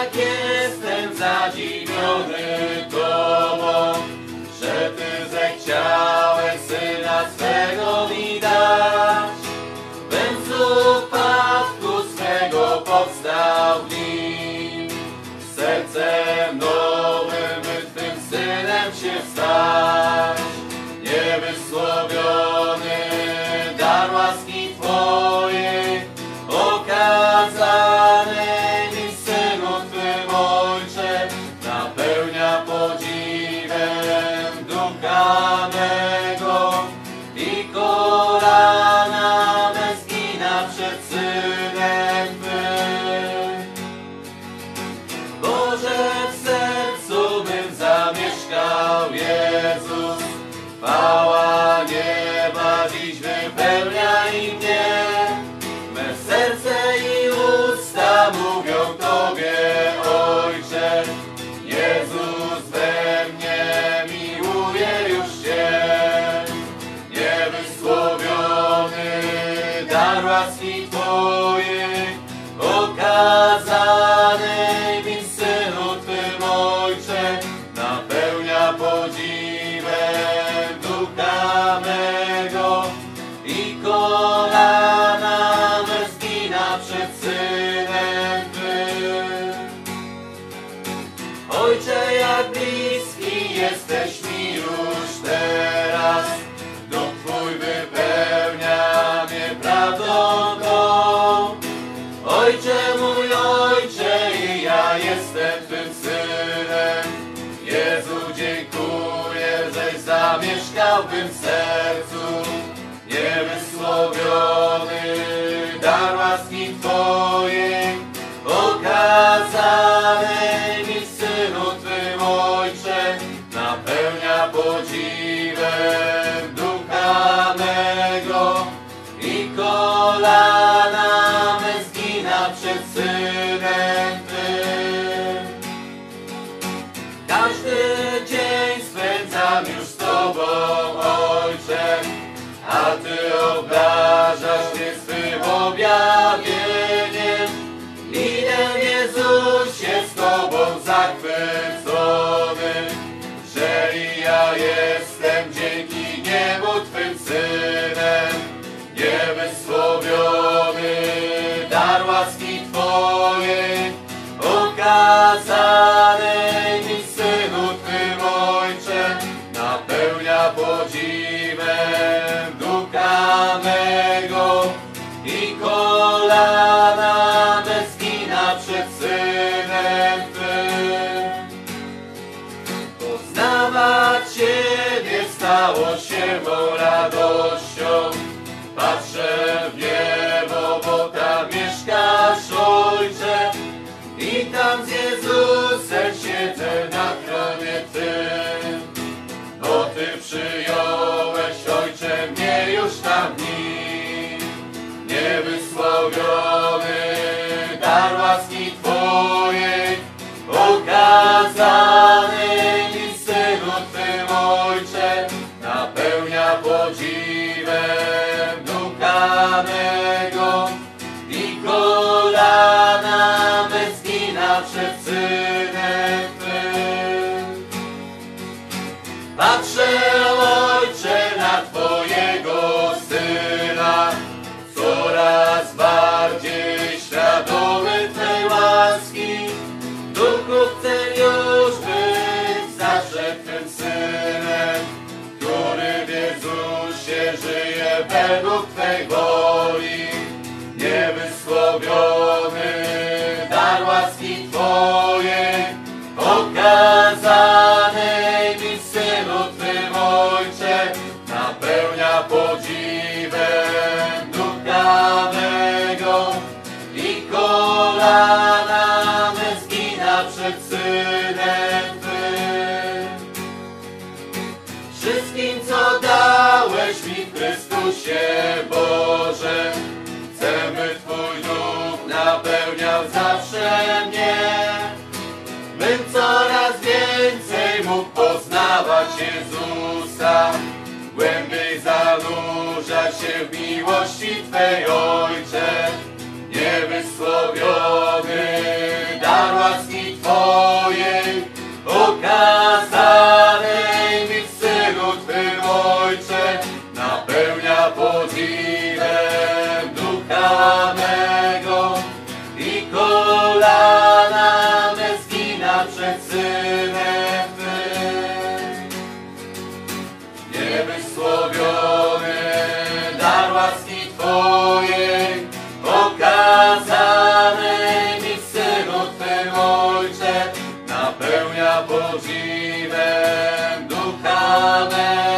jak jestem zadziwiony Tobą, że Ty zechciałeś Syna swego mi dać, bym z upadku swego powstał w nim, sercem nowym, by Twym Synem się stać. Niewysłowiony dar łaski Twojej, okazany mi Synu Twym Ojcze, napełnia podziwem ducha mego i kolana me zgina przed Synem Twym. Boże, w sercu bym zamieszkał Jezus, chwała nieba dziś wypełnia i mnie. Me serce i usta mówią Tobie, Ojcze. Jezus we mnie miłuje już Cię. Niewysłowiony dar łaski Twojej, okazany mi Synu Twym Ojcze, napełnia podziwem ducha mego i kolana me zgina przed Synem Twym. Ojcze, jak bliski jesteś mi już teraz, duch Twój wypełnia mnie prawdą tą. Ojcze mój, Ojcze, i ja jestem Twym Synem. Jezu, dziękuję, żeś zamieszkał w mym sercu. Niewysłowiony dar łaski Twojej, okazany mi Synu Twym Ojcze, napełnia podziwem ducha mego i kolana me zgina przed Synem Twym. Każdy dzień spędzam już z Tobą, Ojcze, a Ty obdarzasz mnie swym objawieniem. Idę, Jezusie, z Tobą zachwycony, że i ja jestem dzięki niemu Twym Synem. Niewysłowiony dar łaski Twojej, okazany mi Synu Twym Ojcze, napełnia podziwem ducha mego i kolana me zgina przed Synem Twym. Poznawać Ciebie stało się mą radością, patrzę w niebo, bo tam mieszkasz, Ojcze, i tam z Jezusem siedzę na tronie Tym, bo Ty przyjąłeś, Ojcze, mnie już tam nim. Niewysłowiony dar łaski Twojej, okazany mi Synu Twym Ojcze, napełnia podziwem ducha mego i kolana me zgina przed Synem Twym. Patrzę, Ojcze, na Twojego Syna, coraz bardziej świadomy Twej łaski. Duchu, chcę już być zawsze Twym Synem, który w Jezusie żyje według Twej woli. Niewysłowiony dar łaski Twojej, okazany mi Synu Twym Ojcze, napełnia podziwem ducha mego i kolana me zgina przed Synem Twym. Wszystkim, co dałeś mi w Chrystusie, Boże, chcę, by Twój duch napełniał zawsze mnie, bym coraz więcej mógł poznawać Jezusa, głębiej zanurzać się w miłości Twej, Ojcze. Niewysłowiony dar łaski okazanej mi w Synu Twym, Ojcze, napełnia podziwem ducha mego i kolana me zgina przed Synem Twym. Niewysłowiony dar łaski Twojej, okazanej mi w Synu Twym, Ojcze, napełnia podziwem ducha mego